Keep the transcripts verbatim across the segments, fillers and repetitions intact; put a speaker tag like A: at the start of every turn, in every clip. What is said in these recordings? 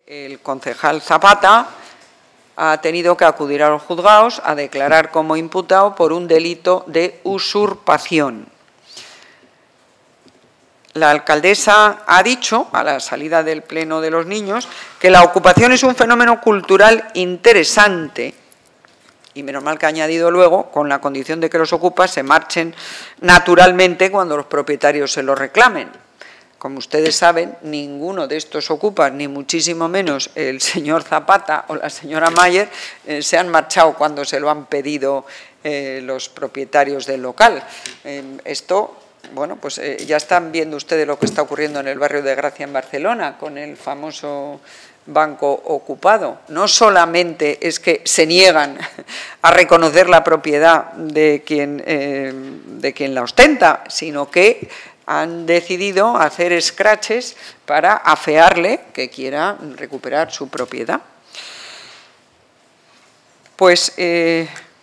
A: el concejal Zapata ha tenido que acudir a los juzgados a declarar como imputado por un delito de usurpación. La alcaldesa ha dicho, a la salida del Pleno de los Niños, que la ocupación es un fenómeno cultural interesante, y menos mal que ha añadido luego, con la condición de que los ocupas se marchen naturalmente cuando los propietarios se lo reclamen. Como ustedes saben, ninguno de estos ocupas, ni muchísimo menos el señor Zapata o la señora Mayer, eh, se han marchado cuando se lo han pedido eh, los propietarios del local. Eh, esto, bueno, pues eh, ya están viendo ustedes lo que está ocurriendo en el barrio de Gracia en Barcelona, con el famoso banco ocupado. No solamente es que se niegan a reconocer la propiedad de quien, eh, de quien la ostenta, sino que han decidido hacer escraches para afearle que quiera recuperar su propiedad. Pues eh,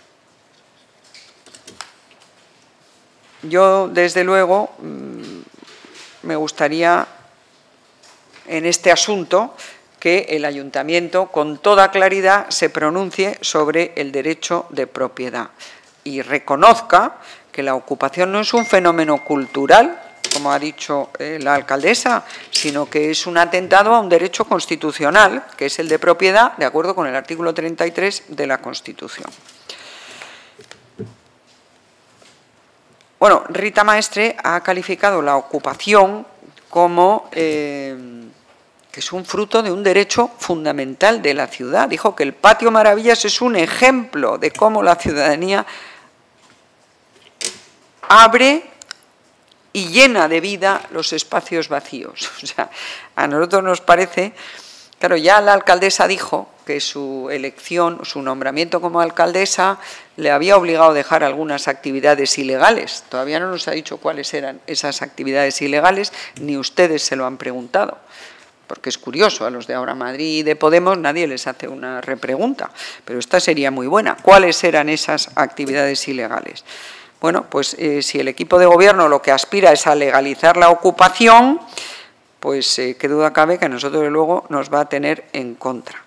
A: yo, desde luego, me gustaría en este asunto que el ayuntamiento con toda claridad se pronuncie sobre el derecho de propiedad y reconozca que la ocupación no es un fenómeno cultural, como ha dicho eh, la alcaldesa, sino que es un atentado a un derecho constitucional, que es el de propiedad, de acuerdo con el artículo treinta y tres de la Constitución. Bueno, Rita Maestre ha calificado la ocupación como eh, que es un fruto de un derecho fundamental de la ciudad. Dijo que el Patio Maravillas es un ejemplo de cómo la ciudadanía abre y llena de vida los espacios vacíos. O sea, a nosotros nos parece, claro, ya la alcaldesa dijo que su elección, su nombramiento como alcaldesa le había obligado a dejar algunas actividades ilegales. Todavía no nos ha dicho cuáles eran esas actividades ilegales, ni ustedes se lo han preguntado. Porque es curioso, a los de Ahora Madrid y de Podemos nadie les hace una repregunta, pero esta sería muy buena. ¿Cuáles eran esas actividades ilegales? Bueno, pues eh, si el equipo de gobierno lo que aspira es a legalizar la ocupación, pues eh, qué duda cabe que a nosotros luego nos va a tener en contra.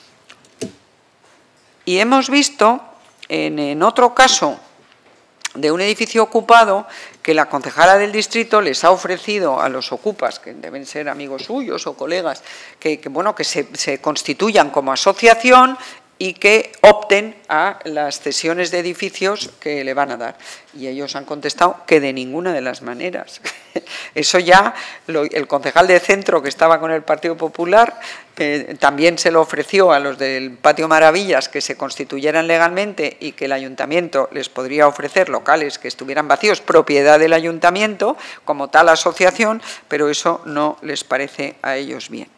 A: Y hemos visto en, en otro caso de un edificio ocupado que la concejala del distrito les ha ofrecido a los ocupas, que deben ser amigos suyos o colegas, que, que, bueno, que se, se constituyan como asociación y que opten a las cesiones de edificios que le van a dar. Y ellos han contestado que de ninguna de las maneras. Eso ya, lo, el concejal de centro que estaba con el Partido Popular eh, también se lo ofreció a los del Patio Maravillas que se constituyeran legalmente y que el ayuntamiento les podría ofrecer locales que estuvieran vacíos, propiedad del ayuntamiento, como tal asociación, pero eso no les parece a ellos bien.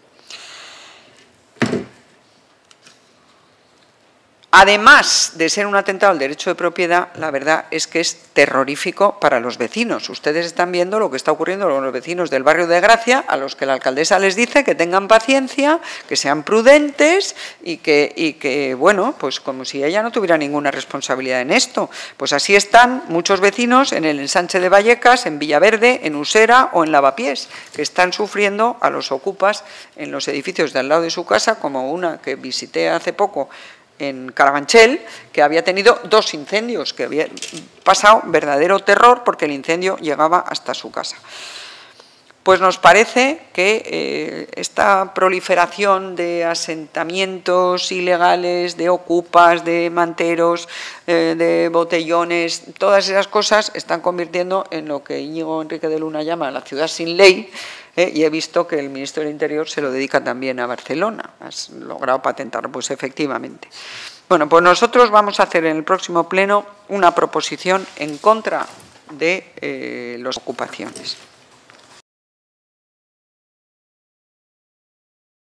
A: Además de ser un atentado al derecho de propiedad, la verdad es que es terrorífico para los vecinos. Ustedes están viendo lo que está ocurriendo con los vecinos del barrio de Gracia, a los que la alcaldesa les dice que tengan paciencia, que sean prudentes y que, y que, bueno, pues como si ella no tuviera ninguna responsabilidad en esto. Pues así están muchos vecinos en el ensanche de Vallecas, en Villaverde, en Usera o en Lavapiés, que están sufriendo a los ocupas en los edificios de al lado de su casa, como una que visité hace poco, en Carabanchel, que había tenido dos incendios, que había pasado verdadero terror porque el incendio llegaba hasta su casa. Pues nos parece que eh, esta proliferación de asentamientos ilegales, de ocupas, de manteros, eh, de botellones, todas esas cosas están convirtiendo en lo que Íñigo Enrique de Luna llama la ciudad sin ley, eh, y he visto que el ministro del Interior se lo dedica también a Barcelona. Has logrado patentarlo, pues efectivamente. Bueno, pues nosotros vamos a hacer en el próximo pleno una proposición en contra de eh, las ocupaciones.